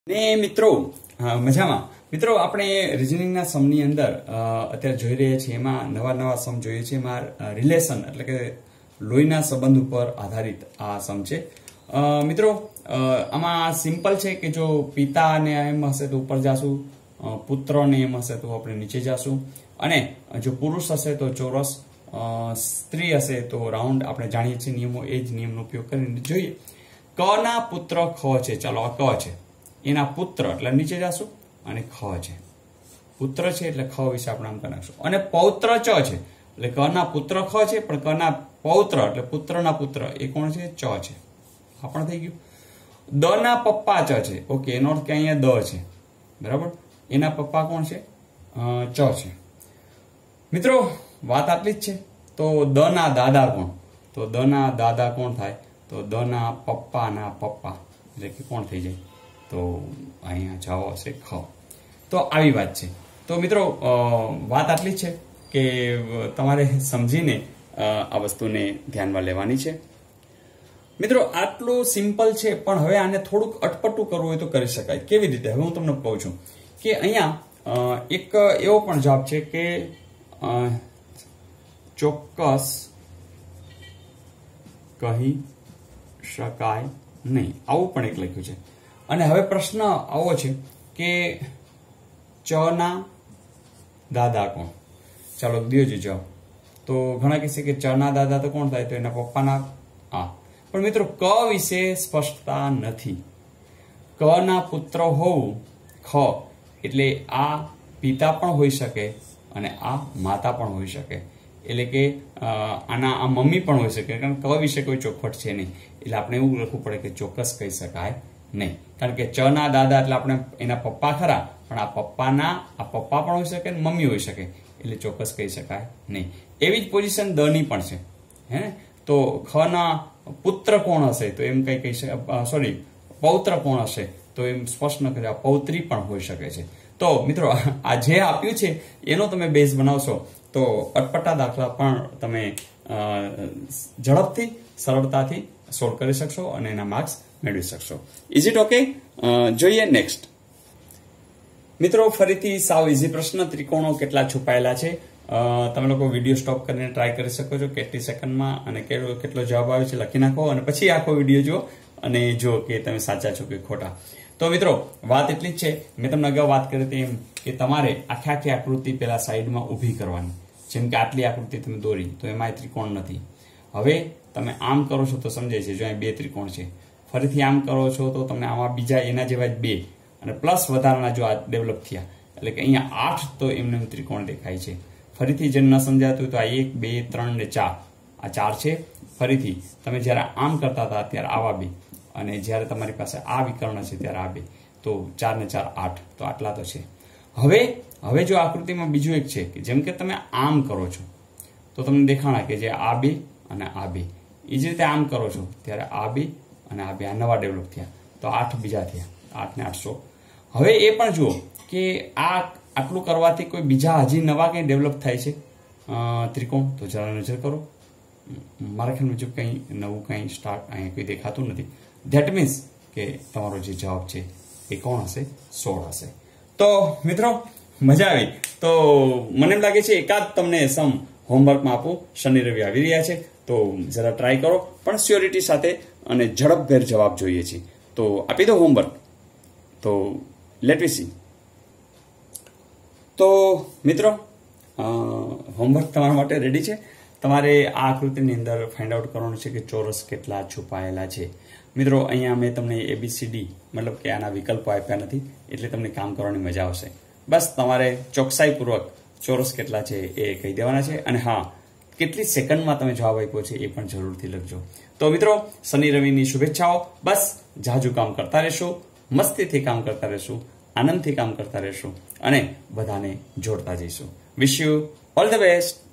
ને મિત્રો મજામાં મિત્રો આપણે રીઝનિંગના સમની અંદર અત્યારે જોઈ રહ્યા છીએ એમાં નવા સમ જોઈએ છે એમાં રિલેશન એટલે કે લોહીના સંબંધ ઉપર આધારિત આ સમ છે મિત્રો આમાં સિમ્પલ છે કે જો પિતા ને એમ હશે તો ઉપર જાશું પુત્ર ને એમ હશે તો આપણે નીચે જાશું અને જો પુરુષ હશે તો ચોરસ સ્ત્રી હશે તો રાઉન્ડ આપણે જાણીએ છીએ નિયમો એ જ નિયમનો ઉપયોગ કરીને જોઈએ ક ના પુત્ર ખ છે ચાલો આ ક છે એના પુત્ર એટલે નીચે જાશું અને ખ છે પુત્ર છે એટલે ખ વિશે આપણે આમ કરી નાખશું અને પૌત્ર ચ છે એટલે ક ના પુત્ર ખ છે પણ ક ના પૌત્ર એટલે પુત્રના પુત્ર એ કોણ છે ચ છે આ પણ થઈ ગયું દ ના પપ્પા ચ છે ઓકે એનો અર્થ કે અહીંયા દ છે બરાબર એના પપ્પા કોણ છે ચ છે મિત્રો વાત આટલી જ છે તો દ ના દાદા કોણ તો દ ના દાદા કોણ થાય તો દ ના પપ્પા એટલે કે કોણ થઈ જાય તો અહીંયા જવાબ આવશે ખ તો આવી વાત છે તો મિત્રો વાત આટલી છે કે તમારે સમજીને આ વસ્તુને ધ્યાનમાં લેવાની છે મિત્રો આટલું સિમ્પલ છે પણ હવે આને થોડુંક અટપટું કરવું હોય તો કરી શકાય કેવી રીતે હવે હું તમને કહું છું કે અહીંયા એક એવો પણ જવાબ છે કે ચોક્કસ કહી શકાય નહીં આવું પણ એક લખ્યું છે અને હવે પ્રશ્ન આવો છે કે ચ ના દાદા કોણ ચાલો દિયોજી જવાબ તો ઘણા કહેશે કે ચ ના દાદા તો કોણ થાય તો એના પપ્પાના આ પણ મિત્રો ક વિશે સ્પષ્ટતા નથી ક ના પુત્ર હોવું ખ એટલે આ પિતા પણ હોઈ શકે અને આ માતા પણ હોઈ શકે એટલે કે આના આ મમ્મી પણ હોઈ શકે કારણ ક વિશે કોઈ ચોખવટ છે નહીં એટલે આપણે એવું લખવું પડે કે ચોક્કસ કહી શકાય નહીં કારણ કે ચ ના દાદા એટલે આપણે એના પપ્પા ખરા પણ આ પપ્પા પણ હોઈ શકે અને મમ્મી હોઈ શકે એટલે ચોક્કસ કહી શકાય નહીં એવી જ પોઝિશન દ ની પણ છે હે ને તો ખ ના પુત્ર કોણ હશે તો એમ કઈ કહી શકે સોરી પૌત્ર કોણ હશે તો એમ સ્પષ્ટ ન કરે પૌત્રી પણ હોઈ શકે છે તો મિત્રો આ જે આપ્યું છે એનો તમે બેઝ બનાવશો તો અટપટા દાખલા પણ તમે ઝડપથી સરળતાથી સોલ્વ કરી શકશો અને એના માર્ક્સ મેળવી શકશો ઇઝ ઇટ ઓકે જોઈએ નેક્સ્ટ મિત્રો ફરીથી સાવ ઇઝી પ્રશ્ન ત્રિકોણો કેટલા છુપાયેલા છે તમે લોકો વિડીયો સ્ટોપ કરીને ટ્રાય કરી શકો છો કેટલી સેકન્ડમાં અને કેટલો જવાબ આવે છે લખી નાખો અને પછી આખો વિડીયો જુઓ અને જો કે તમે સાચા છો કે ખોટા તો મિત્રો વાત એટલી જ છે મેં તમને અગાઉ વાત કરી હતી એમ કે તમારે આખી આકૃતિ પેલા સાઈડમાં ઊભી કરવાની જેમ કે આટલી આકૃતિ તમે દોરી તો એમાં ત્રિકોણ નથી હવે તમે આમ કરો છો તો સમજાય છે જો અહીં બે ત્રિકોણ છે ફરીથી આમ કરો છો તો તમને આમાં બીજા એના જેવા જ બે અને પ્લસ વધારાના જો આ ડેવલપ થયા એટલે કે અહીંયા 8 તો એમને ત્રિકોણ દેખાય છે ફરીથી જેમ ન સમજાતું તો આ 1 2 3 ને 4 આ 4 છે ફરીથી તમે જ્યારે આમ કરતા હતા ત્યારે આવા બે અને જ્યારે તમારી પાસે આ વિકર્ણ છે ત્યારે આ બે તો 4 ને 4 8 તો આટલા તો છે હવે જો આકૃતિમાં બીજું એક છે કે જેમ કે તમે આમ કરો છો તો તમને દેખાણા કે જે આ બે અને આ બે એ જ રીતે આમ કરો છો ત્યારે આ બે અને આ બે આ નવા ડેવલપ થયા તો 8 બીજા થયા 8 ને 800 હવે એ પણ જુઓ કે આ આટલું કરવાથી કોઈ બીજા હજી નવા કંઈ ડેવલપ થાય છે ત્રિકોણ તો જરા નજર કરો મારા ખ્યાલ મુજબ કંઈ નવું કંઈ સ્ટાર્ટ અહીંયા કોઈ દેખાતું નથી ધેટ મીન્સ કે તમારો જે જવાબ છે એ કોણ હશે 16 હશે તો મિત્રો મજા આવી તો મને એમ લાગે છે એકાદ તમને સમ હોમવર્કમાં આપું શનિ રવિ આવી રહ્યા છે તો જરા ટ્રાય કરો પણ સ્યોરિટી સાથે અને ઝડપભેર જવાબ જોઈએ છે તો આપી દો હોમવર્ક તો લેટ વી સી તો મિત્રો હોમવર્ક તમારા માટે રેડી છે તમારે આ આકૃતિની અંદર ફાઇન્ડ આઉટ કરવાનું છે કે ચોરસ કેટલા છુપાયેલા છે મિત્રો અહીંયા મેં તમને ABCD મતલબ કે આના વિકલ્પો આપ્યા નથી એટલે તમને કામ કરવાની મજા આવશે બસ તમારે ચોકસાઈપૂર્વક ચોરસ કેટલા છે એ કહી દેવાના છે અને હા કેટલી સેકન્ડમાં તમે જવાબ આપ્યો છે એ પણ જરૂરથી લખજો તો મિત્રો શનિ રવિની શુભેચ્છાઓ બસ જાજુ કામ કરતા રહેશું મસ્તીથી કામ કરતા રહેશું આનંદથી કામ કરતા રહેશું અને બધાને જોડતા જઈશું wish you all the best